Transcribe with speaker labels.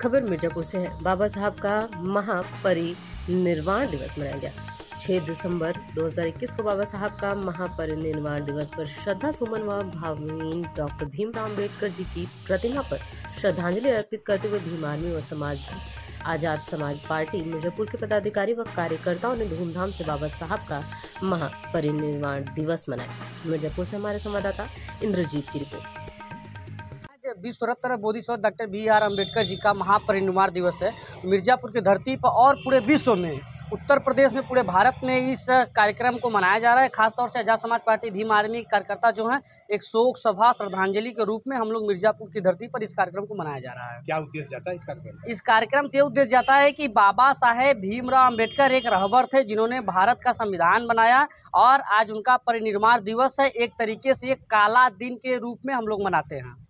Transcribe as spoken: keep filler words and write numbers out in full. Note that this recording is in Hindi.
Speaker 1: खबर मिर्जापुर से है। बाबा साहब का महापरिनिर्वाण दिवस मनाया गया। छह दिसंबर दो हज़ार इक्कीस को बाबा साहब का महापरिनिर्वाण दिवस पर श्रद्धा सुमन व भावहीन डॉक्टर भीमराव अम्बेडकर जी की प्रतिमा पर श्रद्धांजलि अर्पित करते हुए भीम आर्मी व समाज आजाद समाज पार्टी मिर्जापुर के पदाधिकारी व कार्यकर्ताओं ने धूमधाम से बाबा साहब का महापरिनिर्वाण दिवस मनाया। मिर्जापुर से हमारे संवाददाता इंद्रजीत की रिपोर्ट।
Speaker 2: विश्व रत्न बोधिसत्व doctor B R Ambedkar ji का महापरिनिर्वाण दिवस है। मिर्जापुर की धरती पर और पूरे विश्व में, उत्तर प्रदेश में, पूरे भारत में इस कार्यक्रम को मनाया जा रहा है। खासतौर से आजाद समाज पार्टी भीम आर्मी कार्यकर्ता जो हैं, एक शोक सभा श्रद्धांजलि के रूप में हम लोग मिर्जापुर की धरती पर इस कार्यक्रम को मनाया जा रहा है।
Speaker 3: क्या उद्देश्य जाता है इस कार्यक्रम?
Speaker 2: इस कार्यक्रम से उद्देश्य जाता है कि बाबा साहेब भीमराव अम्बेडकर एक रहबर थे जिन्होंने भारत का संविधान बनाया और आज उनका परिनिर्वाण दिवस है। एक तरीके से एक काला दिन के रूप में हम लोग मनाते हैं।